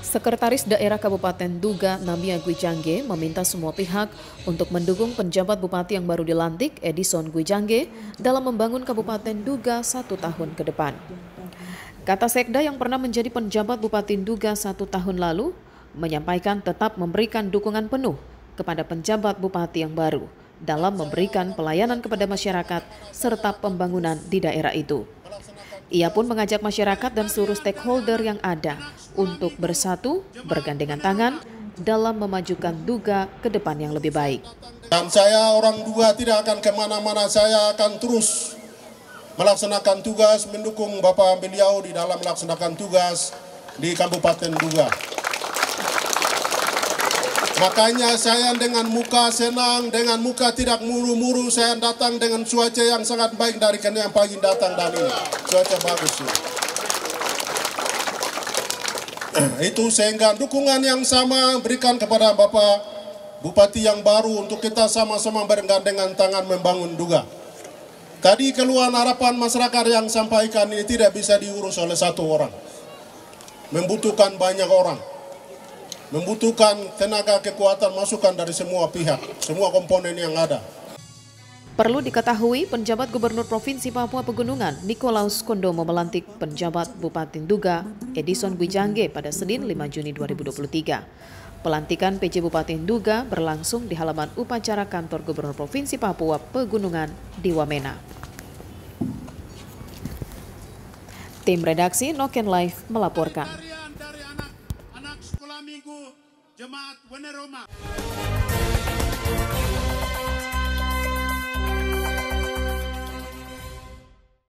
Sekretaris Daerah Kabupaten Duga, Namia Gwijangge, meminta semua pihak untuk mendukung penjabat bupati yang baru dilantik, Edison Gwijangge, dalam membangun Kabupaten Duga 1 tahun ke depan. Kata Sekda yang pernah menjadi penjabat Bupati Duga 1 tahun lalu, menyampaikan tetap memberikan dukungan penuh kepada penjabat bupati yang baru dalam memberikan pelayanan kepada masyarakat serta pembangunan di daerah itu. Ia pun mengajak masyarakat dan seluruh stakeholder yang ada untuk bersatu, bergandengan tangan dalam memajukan Duga ke depan yang lebih baik. Dan saya orang Duga tidak akan kemana-mana, saya akan terus melaksanakan tugas, mendukung Bapak beliau di dalam melaksanakan tugas di Kabupaten Duga. Makanya saya dengan muka senang, dengan muka tidak muru-muru, saya datang dengan cuaca yang sangat baik dari yang pagi datang dan ini. Cuaca bagus. Itu sehingga dukungan yang sama berikan kepada Bapak Bupati yang baru untuk kita sama-sama bergandengan tangan membangun Duga. Tadi keluhan harapan masyarakat yang sampaikan ini tidak bisa diurus oleh satu orang. Membutuhkan banyak orang. Membutuhkan tenaga, kekuatan, masukan dari semua pihak, semua komponen yang ada. Perlu diketahui, penjabat Gubernur Provinsi Papua Pegunungan, Nikolaus Kondomo melantik penjabat Bupati Duga, Edison Gwijangge pada Senin 5 Juni 2023. Pelantikan PJ Bupati Duga berlangsung di halaman upacara kantor Gubernur Provinsi Papua Pegunungan di Wamena. Tim redaksi Noken Live melaporkan. Jemaat Weneroma.